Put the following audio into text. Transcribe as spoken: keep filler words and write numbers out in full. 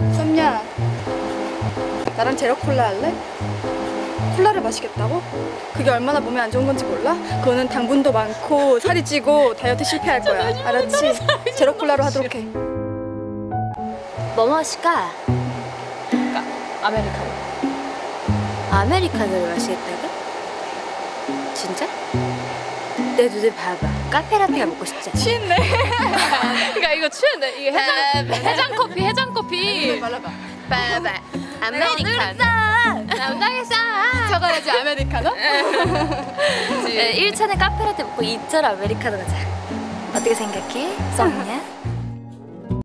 썸냐, 나랑 제로 콜라 할래? 콜라를 마시겠다고? 그게 얼마나 몸에 안 좋은 건지 몰라? 그거는 당분도 많고 살이 찌고 다이어트 실패할 거야. 알았지? 제로 콜라로 하도록 해. 뭐 마실까? 아메리카노. 아메리카노를 마시겠다고? 진짜? 내 눈을 봐봐. 카페라테가 먹고 싶지 않아? 취했네. 그러니까 이거 취했네. 이게 해장 해장 커피, 해장 커피. 말라봐. 봐봐. 아메리카노. 남당에서. 적어야지 아메리카노? 일 차는 카페라테 먹고 이 차는 아메리카노 가자. 어떻게 생각해? 썸냐?